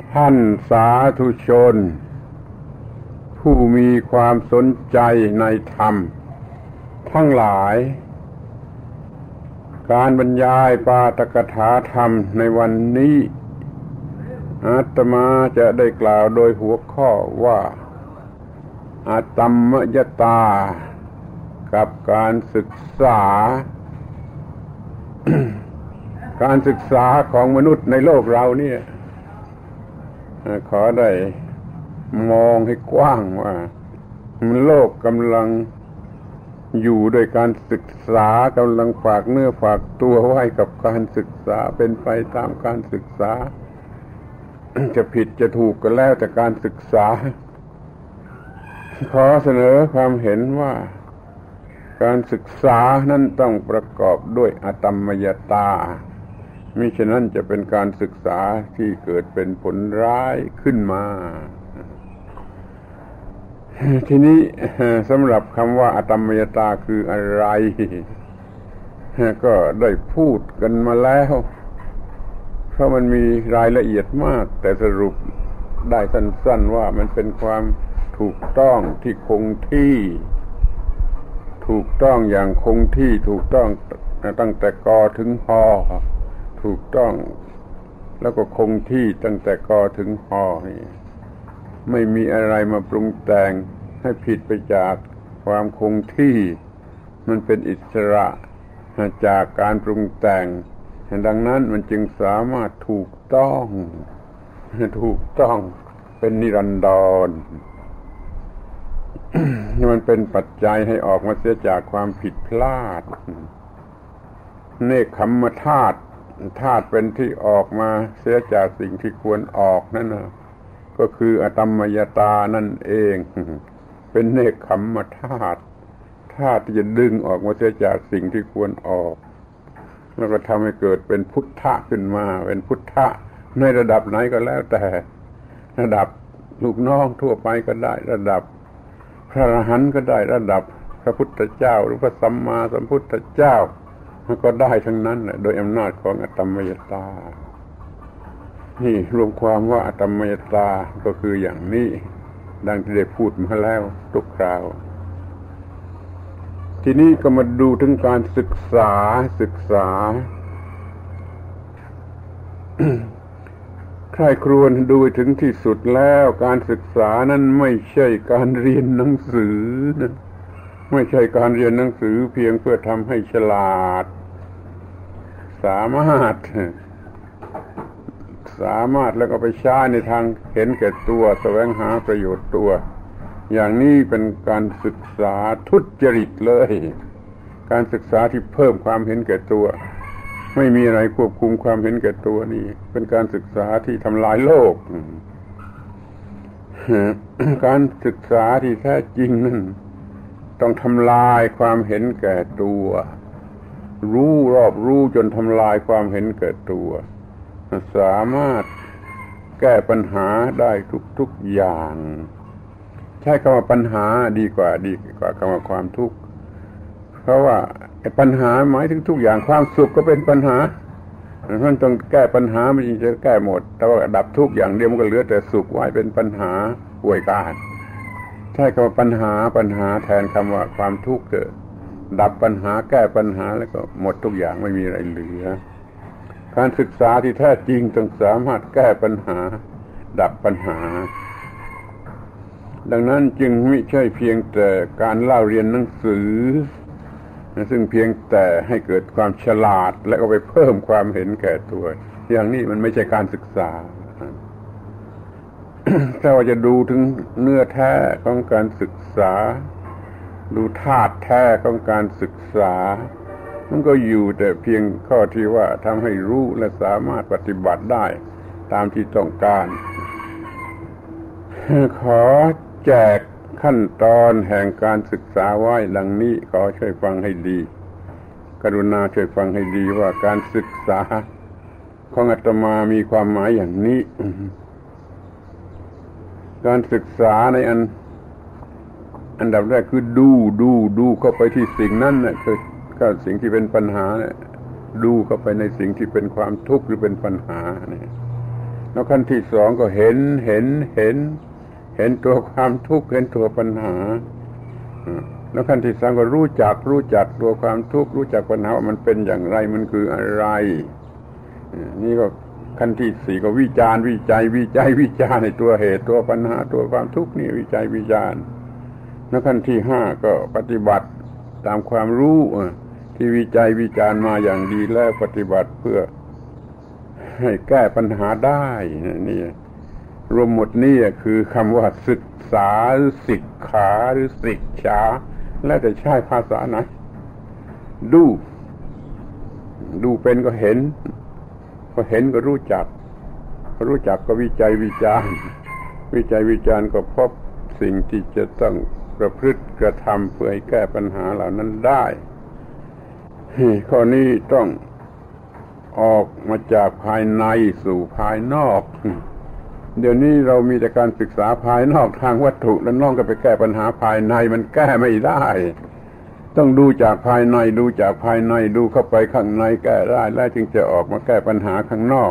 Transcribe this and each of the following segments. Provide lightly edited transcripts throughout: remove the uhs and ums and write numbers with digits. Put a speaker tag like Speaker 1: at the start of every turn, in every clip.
Speaker 1: ท่านสาธุชนผู้มีความสนใจในธรรมทั้งหลายการบรรยายปาฐกถาธรรมในวันนี้อาตมาจะได้กล่าวโดยหัวข้อว่าอาตมมยตากับการศึกษา การศึกษาของมนุษย์ในโลกเราเนี่ยขอได้มองให้กว้างว่าโลกกำลังอยู่โดยการศึกษากำลังฝากเนื้อฝากตัวไว้กับการศึกษาเป็นไปตามการศึกษา จะผิดจะถูกก็แล้วแต่การศึกษาขอเสนอความเห็นว่าการศึกษานั้นต้องประกอบด้วยอตมมยตามิฉะนั้นจะเป็นการศึกษาที่เกิดเป็นผลร้ายขึ้นมาทีนี้สำหรับคำว่าอตมมยตาคืออะไรก็ได้พูดกันมาแล้วเพราะมันมีรายละเอียดมากแต่สรุปได้สั้นๆว่ามันเป็นความถูกต้องที่คงที่ถูกต้องอย่างคงที่ถูกต้องตั้งแต่กถึงฮถูกต้องแล้วก็คงที่ตั้งแต่กถึงฮนี่ไม่มีอะไรมาปรุงแต่งให้ผิดไปจากความคงที่มันเป็นอิสระจากการปรุงแต่งดังนั้นมันจึงสามารถถูกต้องเป็นนิรันดร มันเป็นปัจจัยให้ออกมาเสียจากความผิดพลาดเนกขัมมธาตุธาตุเป็นที่ออกมาเสียจากสิ่งที่ควรออกนั่นนะก็คืออตมมยตานั่นเองเป็นเนกขัมมธาตุธาตุที่จะดึงออกมาเสียจากสิ่งที่ควรออกแล้วก็ทำให้เกิดเป็นพุทธะขึ้นมาเป็นพุทธะในระดับไหนก็แล้วแต่ระดับลูกน้องทั่วไปก็ได้ระดับพระอรหันต์ก็ได้ระดับพระพุทธเจ้าหรือพระสัมมาสัมพุทธเจ้าก็ได้ทั้งนั้นแหละโดยอำนาจของอตมมยตานี่รวมความว่าอตมมยตาก็คืออย่างนี้ดังที่ได้พูดมาแล้วทุกคราวทีนี้ก็มาดูถึงการศึกษา ใครครวญดูถึงที่สุดแล้วการศึกษานั้นไม่ใช่การเรียนหนังสือนะไม่ใช่การเรียนหนังสือเพียงเพื่อทำให้ฉลาดสามารถแล้วก็ไปใช้ในทางเห็นแก่ตัวแสวงหาประโยชน์ตัวอย่างนี้เป็นการศึกษาทุจริตเลยการศึกษาที่เพิ่มความเห็นแก่ตัวไม่มีอะไรควบคุมความเห็นแก่ตัวนี่เป็นการศึกษาที่ทำลายโลก การศึกษาที่แท้จริงนั่นต้องทำลายความเห็นแก่ตัวรอบรู้จนทำลายความเห็นแก่ตัวสามารถแก้ปัญหาได้ทุกอย่างใช้คำว่าปัญหาดีกว่าคำว่าความทุกข์เพราะว่าปัญหาหมายถึงทุกอย่างความสุขก็เป็นปัญหามันต้องแก้ปัญหามันจะแก้หมดแต่ว่าดับทุกข์อย่างเดียวมันก็เหลือแต่สุขไว้เป็นปัญหาป่วยการใช้คำว่าปัญหาแทนคำว่าความทุกข์ดับปัญหาแก้ปัญหาแล้วก็หมดทุกอย่างไม่มีอะไรเหลือการศึกษาที่แท้จริงต้องสามารถแก้ปัญหาดับปัญหาดังนั้นจึงไม่ใช่เพียงแต่การเล่าเรียนหนังสือซึ่งเพียงแต่ให้เกิดความฉลาดและก็ไปเพิ่มความเห็นแก่ตัวอย่างนี้มันไม่ใช่การศึกษา ถ้าว่าจะดูถึงเนื้อแท้ของการศึกษาดูธาตุแท้ของการศึกษามันก็อยู่แต่เพียงข้อที่ว่าทำให้รู้และสามารถปฏิบัติได้ตามที่ต้องการขอแจกขั้นตอนแห่งการศึกษาไว้ดังนี้ขอช่วยฟังให้ดีกรุณาช่วยฟังให้ดีว่าการศึกษาของอาตมามีความหมายอย่างนี้การศึกษาในอันดับแรกคือดูเข้าไปที่สิ่งนั้นน่ะคือก็สิ่งที่เป็นปัญหาเนี่ยดูเข้าไปในสิ่งที่เป็นความทุกข์หรือเป็นปัญหาเนี่ยแล้วขั้นที่สองก็เห็นตัวความทุกข์เห็นตัวปัญหาแล้วขั้นที่สามก็รู้จักตัวความทุกข์รู้จักปัญหาว่ามันเป็นอย่างไรมันคืออะไรนี่ก็ขั้นที่สี่ก็วิจารณ์ในตัวเหตุตัวปัญหาตัวความทุกข์นี่วิจารณ์แล้วขั้นที่ห้าก็ปฏิบัติตามความรู้ที่วิจารณ์มาอย่างดีแล้วปฏิบัติเพื่อให้แก้ปัญหาได้นี่รวมหมดนี่คือคำว่าศึกษาหรือศิกขาหรือศิกษาแล้วแต่ใช้ภาษาไหนดูเป็นก็เห็นก็รู้จักก็วิจารณ์ก็พบสิ่งที่จะต้องประพฤติกระทำเพื่อให้แก้ปัญหาเหล่านั้นได้ข้อนี้ต้องออกมาจากภายในสู่ภายนอกเดี๋ยวนี้เรามีแต่การศึกษาภายนอกทางวัตถุแล้วน้องก็ไปแก้ปัญหาภายในมันแก้ไม่ได้ต้องดูจากภายในดูเข้าไปข้างในแก้ได้แล้วจึงจะออกมาแก้ปัญหาข้างนอก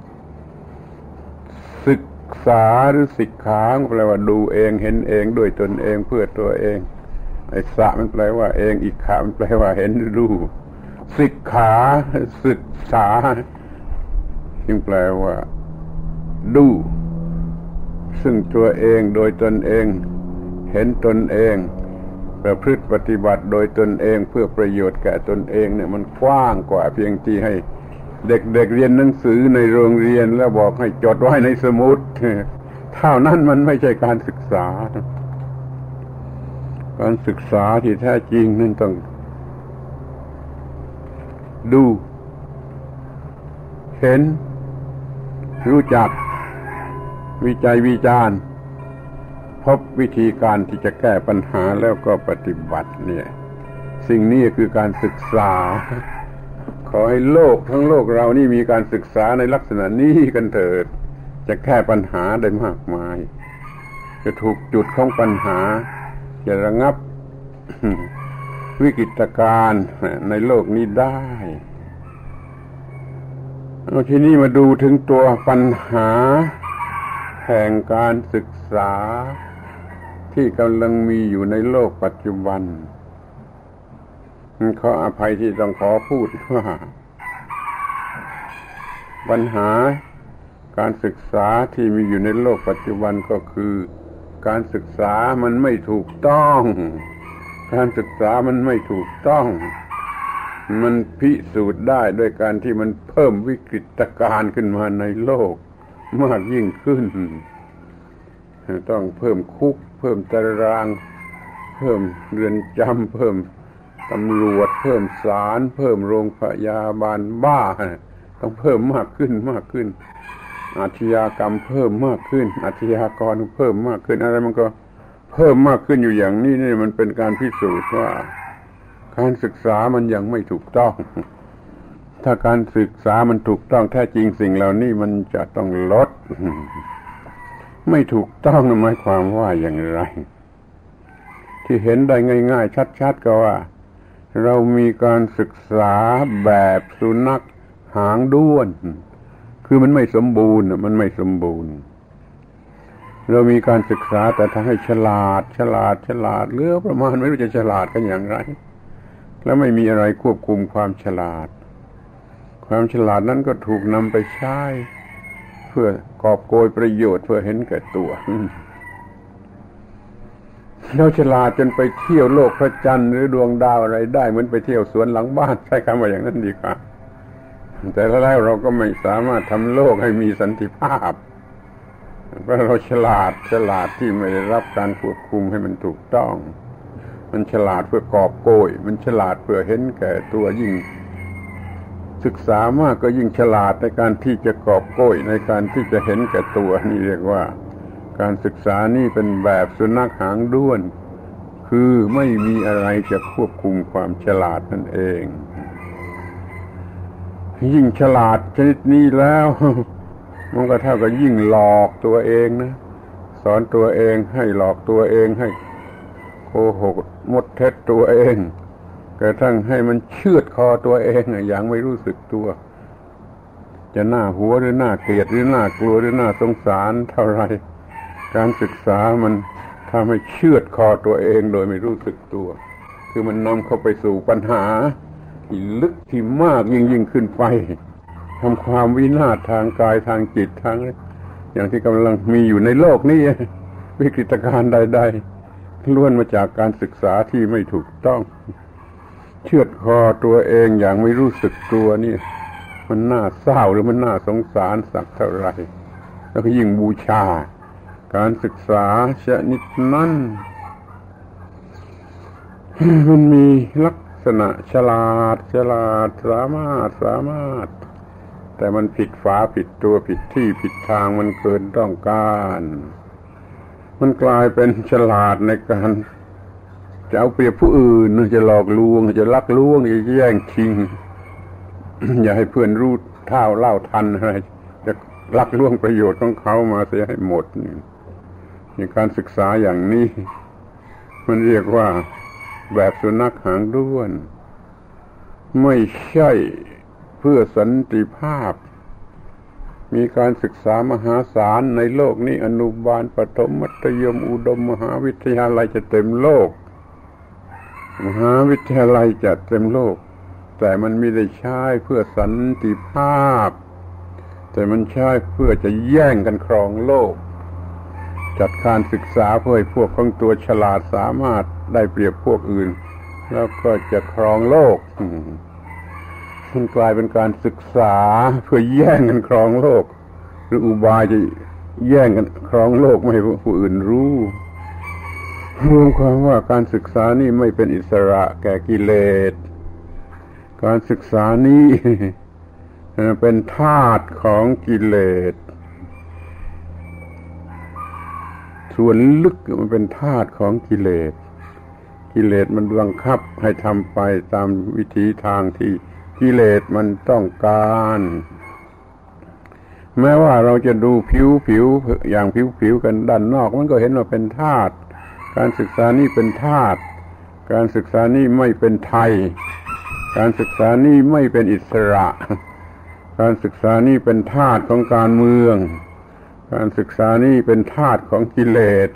Speaker 1: ศึกษาหรือศิกขาแปลว่าดูเองเห็นเองด้วยตนเองเพื่อตัวเองไอ้สะมันแปลว่าเองอีกขามันแปลว่าเห็นดูศิกขาศึกษาจึงแปลว่าดูซึ่งตัวเองโดยตนเองเห็นตนเองประพฤติปฏิบัติโดยตนเองเพื่อประโยชน์แก่ตนเองเนี่ยมันกว้างกว่าเพียงที่ให้เด็กๆเรียนหนังสือในโรงเรียนแล้วบอกให้จดไว้ในสมุดเท่านั้นมันไม่ใช่การศึกษาการศึกษาที่แท้จริงนั่นต้องดูเห็นรู้จักวิจารณ์พบวิธีการที่จะแก้ปัญหาแล้วก็ปฏิบัติเนี่ยสิ่งนี้คือการศึกษาขอให้โลกทั้งโลกเรานี่มีการศึกษาในลักษณะนี้กันเถิดจะแก้ปัญหาได้มากมายจะถูกจุดของปัญหาจะระงับวิกฤตการณ์ในโลกนี้ได้เอาทีนี้มาดูถึงตัวปัญหาแห่งการศึกษาที่กำลังมีอยู่ในโลกปัจจุบันขออภัยที่ต้องขอพูดว่าปัญหาการศึกษาที่มีอยู่ในโลกปัจจุบันก็คือการศึกษามันไม่ถูกต้องการศึกษามันไม่ถูกต้องมันพิสูจน์ได้ด้วยการที่มันเพิ่มวิกฤตการณ์ขึ้นมาในโลกมากยิ่งขึ้นต้องเพิ่มคุกเพิ่มตารางเพิ่มเรือนจำเพิ่มตำรวจเพิ่มศาลเพิ่มโรงพยาบาลบ้าต้องเพิ่มมากขึ้นอาชญากรรมเพิ่มมากขึ้นอาชญากรเพิ่มมากขึ้นอะไรมันก็เพิ่มมากขึ้นอยู่อย่างนี้นี่มันเป็นการพิสูจน์ว่าการศึกษามันยังไม่ถูกต้องถ้าการศึกษามันถูกต้องแท้จริงสิ่งเหล่านี้มันจะต้องลดไม่ถูกต้องหมายความว่าอย่างไรที่เห็นได้ง่ายๆชัดๆก็ว่าเรามีการศึกษาแบบสุนัขหางด้วนคือมันไม่สมบูรณ์เรามีการศึกษาแต่ทำให้ฉลาดเหลือประมาณไม่รู้จะฉลาดกันอย่างไรแล้วไม่มีอะไรควบคุมความฉลาดนั้นก็ถูกนำไปใช้เพื่อกอบโกยประโยชน์เพื่อเห็นแก่ตัวเราฉลาดจนไปเที่ยวโลกพระจันทร์หรือดวงดาวอะไรได้เหมือนไปเที่ยวสวนหลังบ้านใช้คำว่าอย่างนั้นดีกว่าแต่แล้วเราก็ไม่สามารถทำโลกให้มีสันติภาพเพราะเราฉลาดที่ไม่ได้รับการควบคุมให้มันถูกต้องมันฉลาดเพื่อกอบโกยมันฉลาดเพื่อเห็นแก่ตัวยิ่งศึกษามากก็ยิ่งฉลาดในการที่จะกอบโกยในการที่จะเห็นแก่ตัวนี่เรียกว่าการศึกษานี่เป็นแบบสุนัขหางด้วนคือไม่มีอะไรจะควบคุมความฉลาดนั่นเองยิ่งฉลาดชนิดนี้แล้วมันก็เท่ากับยิ่งหลอกตัวเองนะสอนตัวเองให้หลอกตัวเองให้โกหกมดเท็จตัวเองกระทั่งให้มันเชือดคอตัวเองอย่างไม่รู้สึกตัวจะน่าหัวหรือน่าเกลียดหรือน่ากลัวหรือน่าสงสารเท่าไรการศึกษามันทำให้เชือดคอตัวเองโดยไม่รู้สึกตัวคือมันนำเข้าไปสู่ปัญหาที่ลึกที่มากยิ่งขึ้นไปทำความวินาศทางกายทางจิตทางอย่างที่กำลังมีอยู่ในโลกนี้วิกฤตการณ์ใดๆล้วนมาจากการศึกษาที่ไม่ถูกต้องเชือดคอตัวเองอย่างไม่รู้สึกตัวนี่มันน่าเศร้าหรือมันน่าสงสารสักเท่าไหร่แล้วก็ยิ่งบูชาการศึกษาชนิดนั้นมันมีลักษณะฉลาดสามารถแต่มันผิดฝาผิดตัวผิดที่ผิดทางมันเกินต้องการมันกลายเป็นฉลาดในการจะเอาเปรียบผู้อื่นจะหลอกลวงจะลักลวงจะแย่งชิง อย่าให้เพื่อนรู้เท่าเล่าทันอะไรจะลักลวงประโยชน์ของเขามาเสียให้หมดนี่การศึกษาอย่างนี้มันเรียกว่าแบบสุนัขหางด้วนไม่ใช่เพื่อสันติภาพมีการศึกษามหาศาลในโลกนี้อนุบาลประถมมัธยมอุดมมหาวิทยาลัยจะเต็มโลกมหาวิทยาลัยจะเต็มโลกแต่มันไม่ได้ใช้เพื่อสันติภาพแต่มันใช้เพื่อจะแย่งกันครองโลกจัดการศึกษาเพื่อให้พวกของตัวฉลาดสามารถได้เปรียบพวกอื่นแล้วก็จะครองโลกมันกลายเป็นการศึกษาเพื่อแย่งกันครองโลกหรืออุบายจะแย่งกันครองโลกไม่ให้ผู้อื่นรู้รวมความว่าการศึกษานี่ไม่เป็นอิสระแก่กิเลสการศึกษานี้เป็นทาสของกิเลสส่วนลึกมันเป็นทาสของกิเลสมันบังคับให้ทำไปตามวิถีทางที่กิเลสมันต้องการแม้ว่าเราจะดูผิวอย่างผิวกันด้านนอกมันก็เห็นว่าเป็นทาสการศึกษานี่เป็นทาสการศึกษานี่ไม่เป็นไทยการศึกษานี่ไม่เป็นอิสระการศึกษานี่เป็นทาสของการเมืองการศึกษานี่เป็นทาสของกิเลส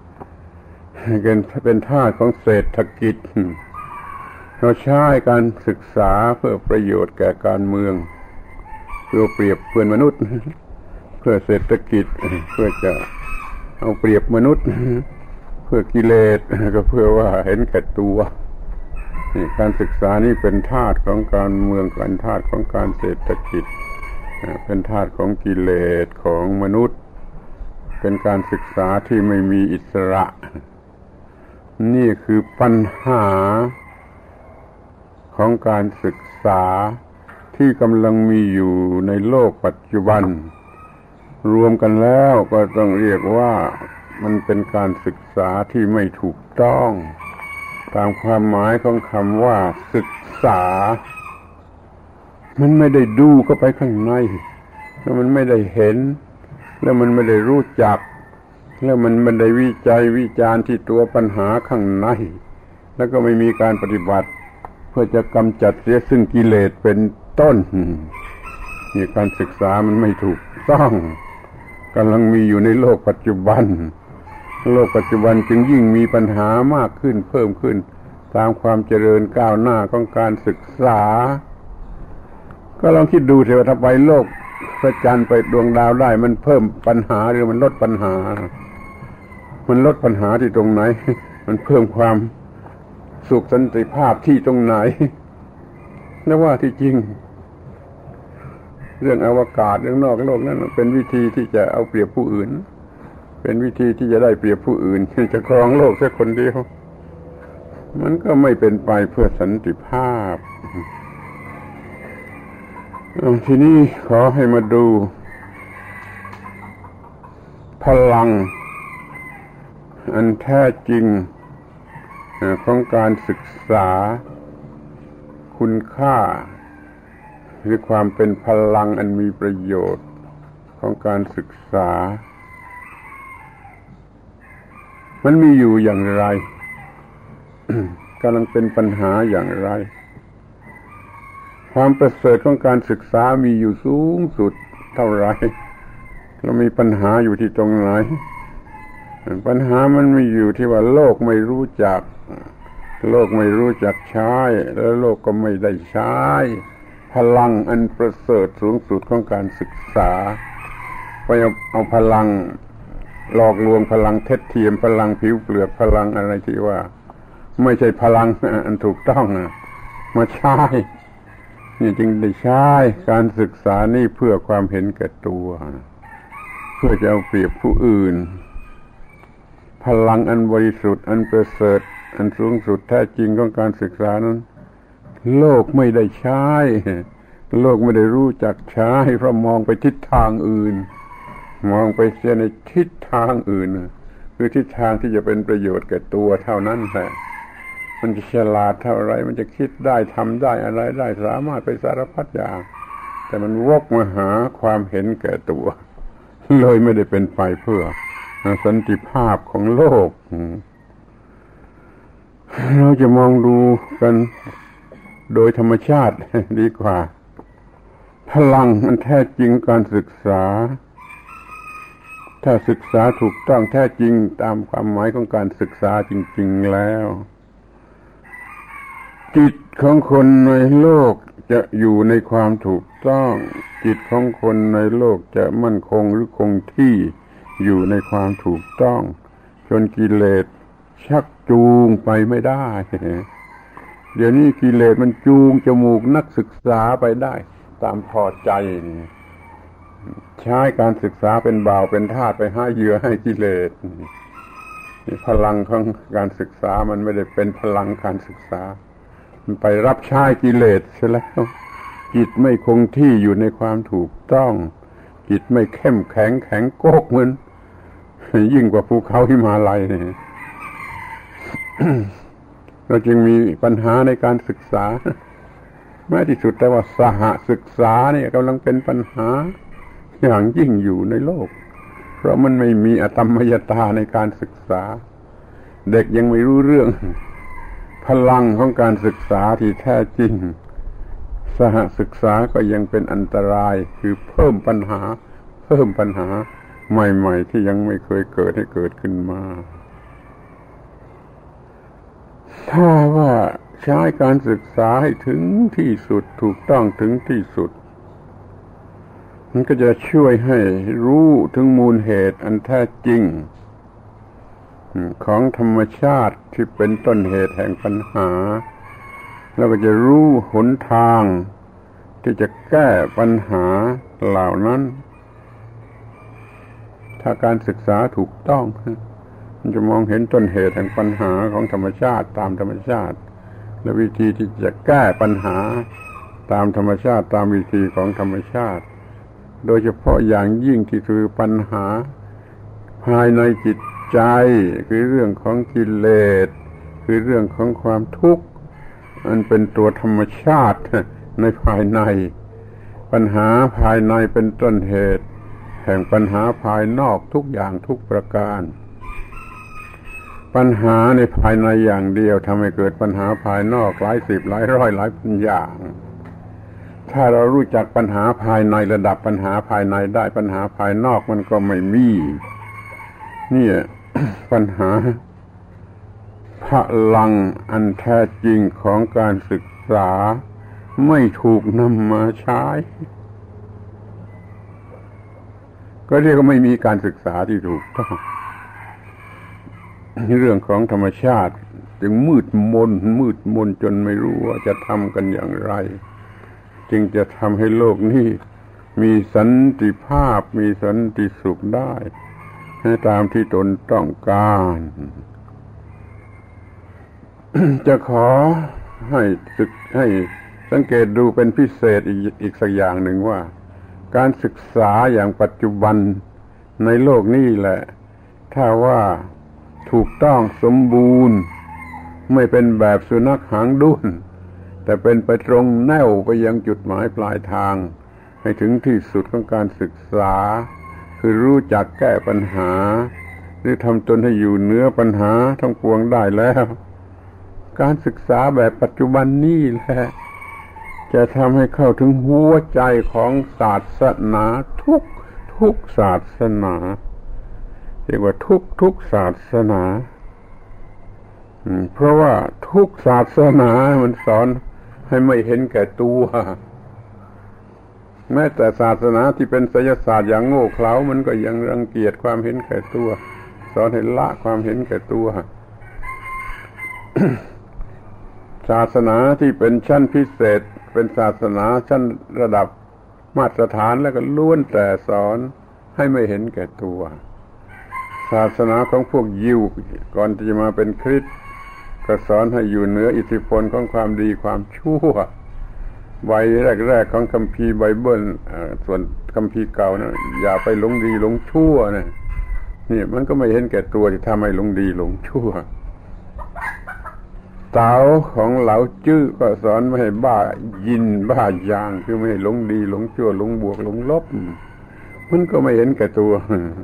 Speaker 1: เป็นทาสของเศรษฐกิจเราใช้การศึกษาเพื่อประโยชน์แก่การเมืองเพื่อเปรียบเพื่อนมนุษย์เพื่อเศรษฐกิจเพื่อจะเอาเปรียบมนุษย์เพื่อกิเลสก็เพื่อว่าเห็นแก่ตัวนี่การศึกษานี่เป็นทาสของการเมืองเป็นทาสของการเศรษฐกิจเป็นทาสของกิเลสของมนุษย์เป็นการศึกษาที่ไม่มีอิสระนี่คือปัญหาของการศึกษาที่กำลังมีอยู่ในโลกปัจจุบันรวมกันแล้วก็ต้องเรียกว่ามันเป็นการศึกษาที่ไม่ถูกต้องตามความหมายของคำว่าศึกษามันไม่ได้ดูเข้าไปข้างในแล้วมันไม่ได้เห็นแล้วมันไม่ได้รู้จักแล้วมันไม่ได้วิจัยวิจารณ์ที่ตัวปัญหาข้างในแล้วก็ไม่มีการปฏิบัติเพื่อจะกำจัดเสียซึ่งกิเลสเป็นต้นนี่การศึกษามันไม่ถูกต้องกำลังมีอยู่ในโลกปัจจุบันโลกปัจจุบันจึงยิ่งมีปัญหามากขึ้นเพิ่มขึ้นตามความเจริญก้าวหน้าของการศึกษาก็ลองคิดดูเถอะว่าถ้าไปโลกพระจันทร์ไปดวงดาวได้มันเพิ่มปัญหาหรือมันลดปัญหามันลดปัญหาที่ตรงไหนมันเพิ่มความสุขสันติภาพที่ตรงไหนนะว่าที่จริงเรื่องอวกาศเรื่องนอกโลกนั้นเป็นวิธีที่จะเอาเปรียบผู้อื่นเป็นวิธีที่จะได้เปรียบผู้อื่นจะครองโลกแค่คนเดียวมันก็ไม่เป็นไปเพื่อสันติภาพทีนี้ขอให้มาดูพลังอันแท้จริงของการศึกษาคุณค่าหรือความเป็นพลังอันมีประโยชน์ของการศึกษามันมีอยู่อย่างไร กำลังเป็นปัญหาอย่างไรความประเสริฐของการศึกษามีอยู่สูงสุดเท่าไหร่แล้วมีปัญหาอยู่ที่ตรงไหนปัญหามันมีอยู่ที่ว่าโลกไม่รู้จักใช้แล้วโลกก็ไม่ได้ใช้พลังอันประเสริฐสูงสุดของการศึกษาไปเอาพลังหลอกลวงพลังเท็จเทียมพลังผิวเปลือกพลังอะไรที่ว่าไม่ใช่พลังอันถูกต้องมาใช้นี่จึงได้ใช้การศึกษานี่เพื่อความเห็นแก่ตัวเพื่อจะเอาเปรียบผู้อื่นพลังอันบริสุทธิ์อันประเสริฐอันสูงสุดแท้จริงของการศึกษานั้นโลกไม่ได้ใช้โลกไม่ได้รู้จักใช้เพราะมองไปทิศทางอื่นมองไปเสียในทิศทางอื่นคือทิศทางที่จะเป็นประโยชน์แก่ตัวเท่านั้นแหละมันจะฉลาดเท่าไรมันจะคิดได้ทำได้อะไรได้สามารถไปสารพัดอย่างแต่มันวกมาหาความเห็นแก่ตัวเลยไม่ได้เป็นไปเพื่อสันติภาพของโลกเราจะมองดูกันโดยธรรมชาติดีกว่าพลังอันแท้จริงการศึกษาถ้าศึกษาถูกต้องแท้จริงตามความหมายของการศึกษาจริงๆแล้วจิตของคนในโลกจะอยู่ในความถูกต้องจิตของคนในโลกจะมั่นคงหรือคงที่อยู่ในความถูกต้องจนกิเลสชักจูงไปไม่ได้เดี๋ยวนี้กิเลสมันจูงจมูกนักศึกษาไปได้ตามพอใจใช้การศึกษาเป็นบ่าวเป็นทาสไปหาเหยื่อให้กิเลสพลังของการศึกษามันไม่ได้เป็นพลังการศึกษามันไปรับใช้กิเลสเสียแล้วจิตไม่คงที่อยู่ในความถูกต้องจิตไม่เข้มแข็งแข็งโก๊กเหมือนยิ่งกว่าภูเขาหิมาลัยนี่ เราจึงมีปัญหาในการศึกษาแม้ที่สุดแต่ว่าสหศึกษาเนี่ยกำลังเป็นปัญหาอย่างยิ่งอยู่ในโลกเพราะมันไม่มีอตมยตาในการศึกษาเด็กยังไม่รู้เรื่องพลังของการศึกษาที่แท้จริงสหศึกษาก็ยังเป็นอันตรายคือเพิ่มปัญหาใหม่ๆที่ยังไม่เคยเกิดให้เกิดขึ้นมาถ้าว่าใช้การศึกษาให้ถึงที่สุดถูกต้องถึงที่สุดมันก็จะช่วยให้รู้ถึงมูลเหตุอันแท้จริงของธรรมชาติที่เป็นต้นเหตุแห่งปัญหาแล้วก็จะรู้หนทางที่จะแก้ปัญหาเหล่านั้นถ้าการศึกษาถูกต้องมันจะมองเห็นต้นเหตุแห่งปัญหาของธรรมชาติตามธรรมชาติและวิธีที่จะแก้ปัญหาตามธรรมชาติตามวิธีของธรรมชาติโดยเฉพาะอย่างยิ่งที่คือปัญหาภายในจิตใจคือเรื่องของกิเลสคือเรื่องของความทุกข์อันเป็นตัวธรรมชาติในภายในปัญหาภายในเป็นต้นเหตุแห่งปัญหาภายนอกทุกอย่างทุกประการปัญหาในภายในอย่างเดียวทำให้เกิดปัญหาภายนอกหลายสิบหลายร้อยหลายพันอย่างถ้าเรารู้จักปัญหาภายในระดับปัญหาภายในได้ปัญหาภายนอกมันก็ไม่มีนี่ ปัญหาพลังอันแท้จริงของการศึกษาไม่ถูกนำมาใช้ก็เรียกว่าไม่มีการศึกษาที่ถูกต้องเรื่องของธรรมชาติจึงมืดมนจนไม่รู้ว่าจะทำกันอย่างไรจึงจะทำให้โลกนี้มีสันติภาพมีสันติสุขได้ให้ตามที่ตนต้องการจะขอให้สังเกตดูเป็นพิเศษอีกสักอย่างหนึ่งว่าการศึกษาอย่างปัจจุบันในโลกนี้แหละถ้าว่าถูกต้องสมบูรณ์ไม่เป็นแบบสุนัขหางด้วนแต่เป็นไปตรงแนวไปยังจุดหมายปลายทางให้ถึงที่สุดของการศึกษาคือรู้จักแก้ปัญหาหรือทำตนให้อยู่เหนือปัญหาทั้งปวงได้แล้วการศึกษาแบบปัจจุบันนี่แหละจะทำให้เข้าถึงหัวใจของศาสนาทุกศาสนาเรียกว่าทุกศาสนาเพราะว่าทุกศาสนามันสอนให้ไม่เห็นแก่ตัวแม้แต่ศาสนาที่เป็นไสยศาสตร์อย่างโง่เขลามันก็ยังรังเกียจความเห็นแก่ตัวสอนให้ละความเห็นแก่ตัว ศาสนาที่เป็นชั้นพิเศษเป็นศาสนาชั้นระดับมาตรฐานแล้วก็ล้วนแต่สอนให้ไม่เห็นแก่ตัวศาสนาของพวกยิวก่อนที่จะมาเป็นคริสต์ก็สอนให้อยู่เหนืออิทธิพลของความดีความชั่วใบแรกๆของคัมภีร์ไบเบิลส่วนคัมภีร์เก่านะอย่าไปหลงดีหลงชั่วนะนี่มันก็ไม่เห็นแก่ตัวที่ทำให้หลงดีหลงชั่วเต๋าของเหลาจื้อก็สอนไม่ให้บ้ายินบ้ายางคือไม่ให้หลงดีหลงชั่วหลงบวกหลงลบมันก็ไม่เห็นแก่ตัว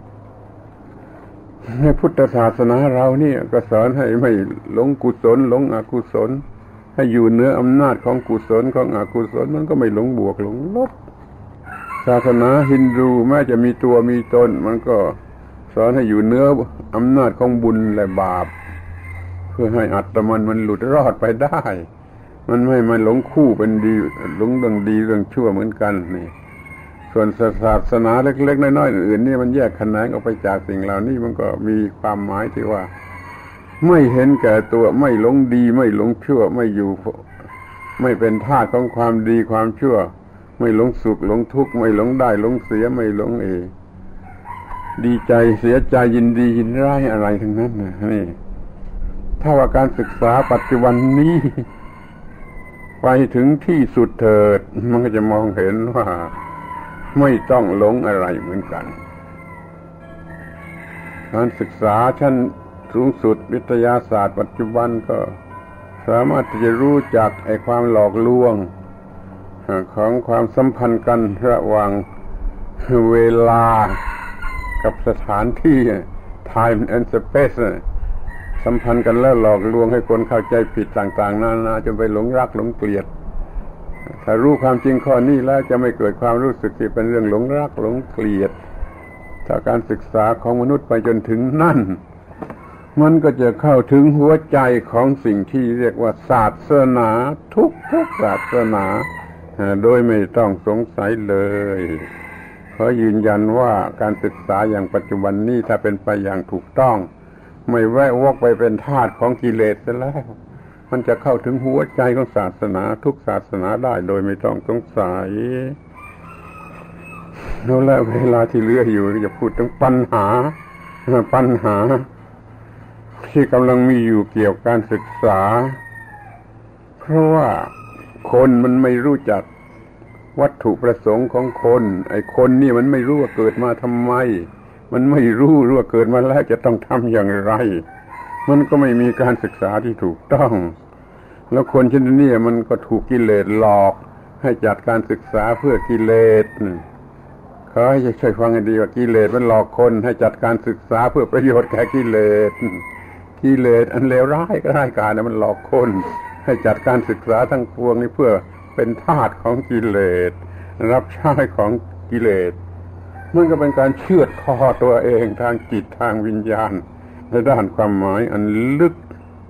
Speaker 1: ในพุทธศาสนาเราเนี่ยก็สอนให้ไม่หลงกุศลหลงอกุศลให้อยู่เหนืออำนาจของกุศลของอกุศลมันก็ไม่หลงบวกหลงลบศาสนาฮินดูแม้จะมีตัวมีตนมันก็สอนให้อยู่เหนืออำนาจของบุญและบาปเพื่อให้อัตมันหลุดรอดไปได้มันไม่มาหลงคู่เป็นดีหลงเรื่องดีเรื่องชั่วเหมือนกันนี่ส่วนศาสนาเล็กๆน้อยๆอื่นๆนี่มันแยกแขนงออกไปจากสิ่งเหล่านี้มันก็มีความหมายที่ว่าไม่เห็นแก่ตัวไม่หลงดีไม่หลงชั่วไม่อยู่ไม่เป็นทาสของความดีความชั่วไม่หลงสุขหลงทุกข์ไม่หลงได้หลงเสียไม่หลงดีใจเสียใจยินดียินร้ายอะไรทั้งนั้นนะนี่ถ้าว่าการศึกษาปัจจุบันนี้ไปถึงที่สุดเถิดมันก็จะมองเห็นว่าไม่ต้องหลงอะไรเหมือนกันการศึกษาชั้นสูงสุดวิทยาศาสตร์ปัจจุบันก็สามารถที่จะรู้จักไอ้ความหลอกลวงของความสัมพันธ์กันระหว่างเวลากับสถานที่ time and space สัมพันธ์กันแล้วหลอกลวงให้คนเข้าใจผิดต่างๆนานาจนไปหลงรักหลงเกลียดถ้ารู้ความจริงข้อนี้แล้วจะไม่เกิดความรู้สึกที่เป็นเรื่องหลงรักหลงเกลียดถ้าการศึกษาของมนุษย์ไปจนถึงนั่นมันก็จะเข้าถึงหัวใจของสิ่งที่เรียกว่าศาสนาทุกศาสนาโดยไม่ต้องสงสัยเลยขอยืนยันว่าการศึกษาอย่างปัจจุบันนี้ถ้าเป็นไปอย่างถูกต้องไม่แวะวกไปเป็นทาสของกิเลสซะแล้วมันจะเข้าถึงหัวใจของศาสนาทุกศาสนาได้โดยไม่ต้องสงสัยแล้วเวลาที่เหลืออยู่จะพูดถึงปัญหาที่กำลังมีอยู่เกี่ยวกับการศึกษาเพราะว่าคนมันไม่รู้จักวัตถุประสงค์ของคนไอ้คนนี่มันไม่รู้ว่าเกิดมาทำไมมันไม่รู้ว่าเกิดมาแล้วจะต้องทำอย่างไรมันก็ไม่มีการศึกษาที่ถูกต้องแล้วคนชนิดนี้มันก็ถูกกิเลสหลอกให้จัดการศึกษาเพื่อกิเลสขอให้ช่วยฟังให้ดีว่ากิเลสมันหลอกคนให้จัดการศึกษาเพื่อประโยชน์แก่กิเลสอันเลวร้ายกาจมันหลอกคนให้จัดการศึกษาทั้งปวงนี้เพื่อเป็นทาสของกิเลสรับใช้ของกิเลสมันก็เป็นการเชือดคอตัวเองทางจิตทางวิญญาณในด้านความหมายอันลึก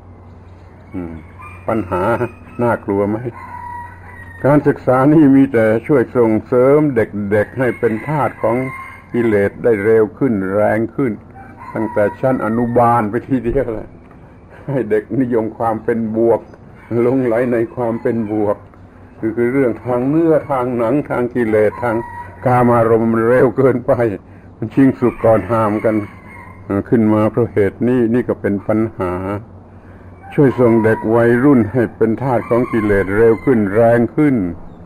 Speaker 1: ปัญหาน่ากลัวไหมการศึกษานี่มีแต่ช่วยส่งเสริมเด็กๆให้เป็นทาสของกิเลสได้เร็วขึ้นแรงขึ้นตั้งแต่ชั้นอนุบาลไปทีเดียวเลยให้เด็กนิยมความเป็นบวกหลงไหลในความเป็นบวกคือเรื่องทางเนื้อทางหนังทางกิเลสทางกามารมณ์เร็วเกินไปมันชิงสุขก่อนหามกันขึ้นมาเพราะเหตุนี้นี่ก็เป็นปัญหาช่วยส่งเด็กวัยรุ่นให้เป็นทาสของกิเลสเร็วขึ้นแรงขึ้น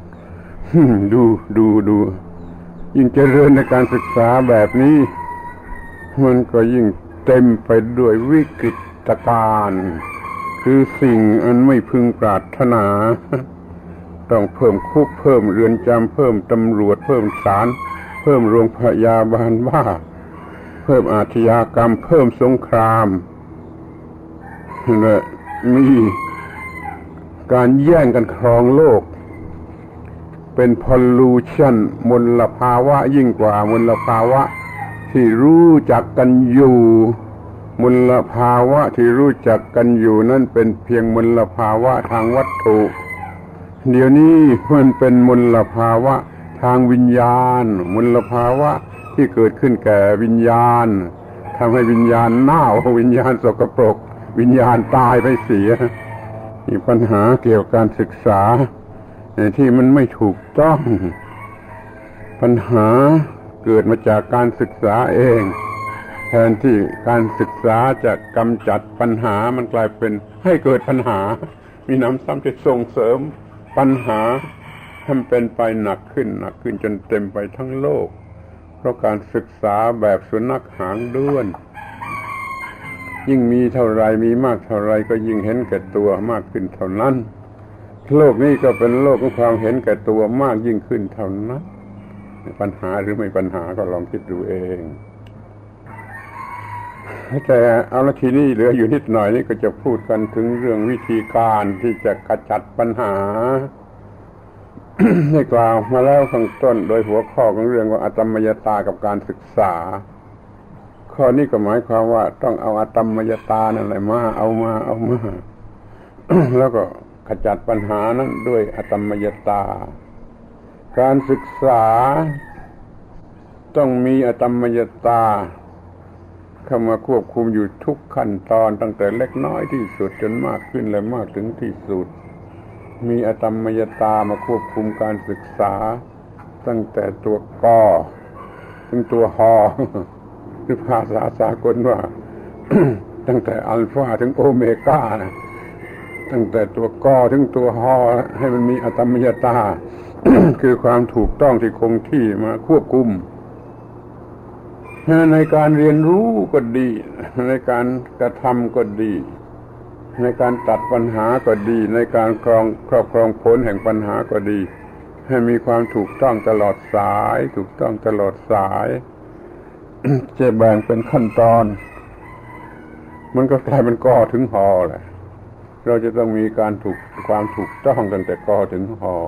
Speaker 1: ดูยิ่งเจริญในการศึกษาแบบนี้มันก็ยิ่งเต็มไปด้วยวิกฤตการณ์คือสิ่งอันไม่พึงปรารถนาต้องเพิ่มคุกเพิ่มเรือนจำเพิ่มตำรวจเพิ่มศาลเพิ่มโรงพยาบาลบ้าเพิ่มอาชญากรรมเพิ่มสงครามและมีการแย่งกันครองโลกเป็นพอลลูชันมลภาวะยิ่งกว่ามลภาวะที่รู้จักกันอยู่มลภาวะที่รู้จักกันอยู่นั่นเป็นเพียงมลภาวะทางวัตถุเดี๋ยวนี้มันเป็นมลภาวะทางวิญญาณมลภาวะที่เกิดขึ้นแก่วิญญาณทำให้วิญญาณเน่าวิญญาณสกปรกวิญญาณตายไปเสียมีปัญหาเกี่ยวกับการศึกษาที่มันไม่ถูกต้องปัญหาเกิดมาจากการศึกษาเองแทนที่การศึกษาจะกำจัดปัญหามันกลายเป็นให้เกิดปัญหามีน้ำซ้ำจะส่งเสริมปัญหาให้มันเป็นไปหนักขึ้นจนเต็มไปทั้งโลกเพราะการศึกษาแบบสุนัขหางด้วนยิ่งมีเท่าไรมีมากเท่าไรก็ยิ่งเห็นแก่ตัวมากขึ้นเท่านั้นโลกนี้ก็เป็นโลกของความเห็นแก่ตัวมากยิ่งขึ้นเท่านั้นปัญหาหรือไม่ปัญหาก็ลองคิดดูเองแต่เอาละทีนี้เหลืออยู่นิดหน่อยนี่ก็จะพูดกันถึงเรื่องวิธีการที่จะกระจัดปัญหา ได้กล่าวมาแล้วข้างต้นโดยหัวข้อของเรื่องว่าอตมมยตากับการศึกษาข้อนี้ก็หมายความว่าต้องเอาอตมมยตานั่นแหละมาเอามา แล้วก็ขจัดปัญหานั้นด้วยอตมมยตาการศึกษาต้องมีอตมมยตาเข้ามาควบคุมอยู่ทุกขั้นตอนตั้งแต่เล็กน้อยที่สุดจนมากขึ้นและมากถึงที่สุดมีอตมมยตามาควบคุมการศึกษาตั้งแต่ตัวกอถึงตัวฮอหรือภาษาสากลว่า ตั้งแต่อัลฟาถึงโอเมก้านะตั้งแต่ตัวกอถึงตัวฮอให้มันมีอตมมยตา คือความถูกต้องที่คงที่มาควบคุมในการเรียนรู้ก็ดีในการกระทำก็ดีในการตัดปัญหาก็ดีในการครอบครองผลแห่งปัญหาก็ดีให้มีความถูกต้องตลอดสายถูกต้องตลอดสาย จะแบ่งเป็นขั้นตอนมันก็กลายเป็นกอถึงฮอแหละเราจะต้องมีความถูกต้องตั้งแต่กอถึงฮอ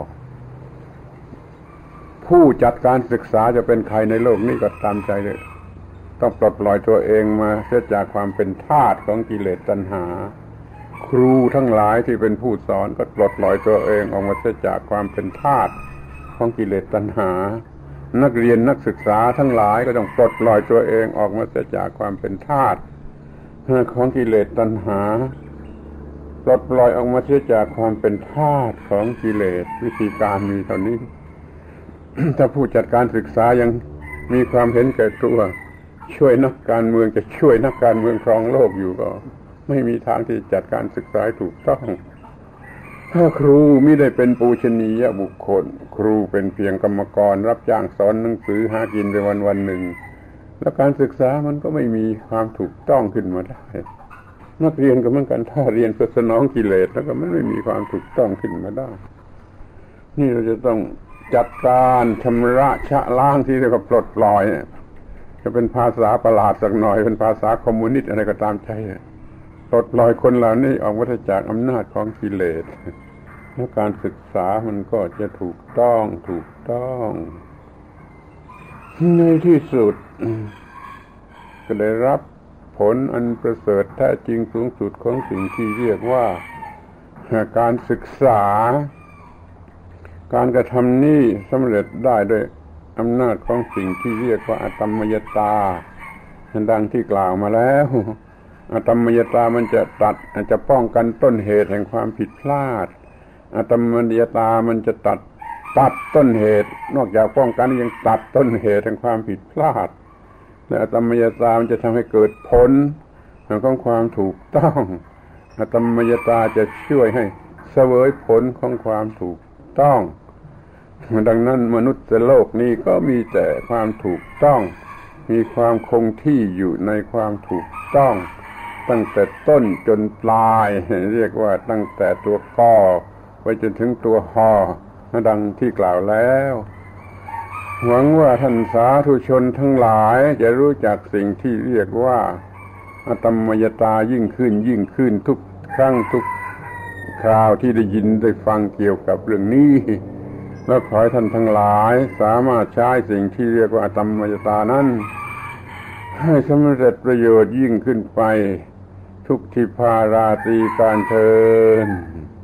Speaker 1: ผู้จัดการศึกษาจะเป็นใครในโลกนี้ก็ตามใจเลยต้องปลดปล่อยตัวเองมาเสียจากความเป็นทาสของกิเลสตัณหาครูทั้งหลายที่เป็นผู้สอนก็ปลดปล่อยตัวเองออกมาเสียจากความเป็นทาสของกิเลสตัณหานักเรียนนักศึกษาทั้งหลายก็ต้องปลดปล่อยตัวเองออกมาเสียจากความเป็นทาสของกิเลสตัณหาปลดปล่อยออกมาเสียจากความเป็นทาสของกิเลสวิธีการมีเท่านี้ ถ้าผู้จัดการศึกษายังมีความเห็นแก่ตัวช่วยนักการเมืองจะช่วยนักการเมืองครองโลกอยู่ก็ไม่มีทางที่จัดการศึกษาถูกต้องถ้าครูไม่ได้เป็นปูชนียบุคคลครูเป็นเพียงกรรมกรรับจ้างสอนหนังสือหากินไปวันๆหนึ่งแล้วการศึกษามันก็ไม่มีความถูกต้องขึ้นมาได้นักเรียนก็เหมือนกันถ้าเรียนเพื่อสนองกิเลสแล้วก็ไม่มีความถูกต้องขึ้นมาได้นี่เราจะต้องจัดการชำระชะล้างที่เรียกว่าปลดปล่อยจะเป็นภาษาประหลาดสักหน่อยเป็นภาษาคอมมิวนิสต์อะไรก็ตามใจปลดปล่อยคนเหล่านี้ออกมาจากอำนาจของกิเลสแล้วการศึกษามันก็จะถูกต้องในที่สุดก็ได้รับผลอันประเสริฐแท้จริงสูงสุดของสิ่งที่เรียกว่าการศึกษาการกระทำนี้สำเร็จได้ด้วยอำนาจของสิ่งที่เรียกว่าอตมมยตาดังที่กล่าวมาแล้วอตมมยตามันจะป้องกันต้นเหตุแห่งความผิดพลาดอตมมยตามันจะตัดต้นเหตุนอกจากป้องกันยังตัดต้นเหตุแห่งความผิดพลาดและอตมมยตามันจะทำให้เกิดผลของความถูกต้องอตมมยตาจะช่วยให้เสวยผลของความถูกต้องดังนั้นมนุษย์โลกนี้ก็มีแต่ความถูกต้องมีความคงที่อยู่ในความถูกต้องตั้งแต่ต้นจนปลายเรียกว่าตั้งแต่ตัวกอไปจนถึงตัวฮอดังที่กล่าวแล้วหวังว่าท่านสาธุชนทั้งหลายจะรู้จักสิ่งที่เรียกว่าอตมมยตายิ่งขึ้นทุกครั้งทุกคราวที่ได้ยินได้ฟังเกี่ยวกับเรื่องนี้แล้วขอให้ท่านทั้งหลายสามารถใช้สิ่งที่เรียกว่าธรรมยตานั้นให้สำเร็จประโยชน์ยิ่งขึ้นไปทุกทิพาราตรีการเทิน